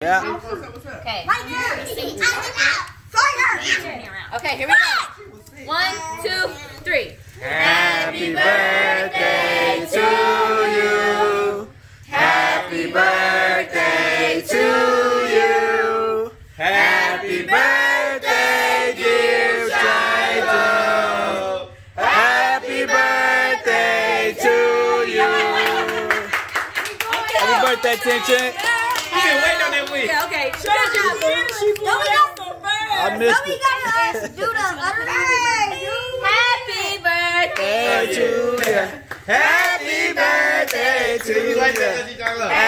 Yeah. Okay. Right there. Okay, here we go. 1, 2, 3. Happy birthday to you. Happy birthday to you. Happy birthday, dear child. Happy birthday to you. Happy birthday, Tink. You've been waiting on that week. Okay. I missed we it. gotta do the other Happy birthday to you. Happy birthday to you.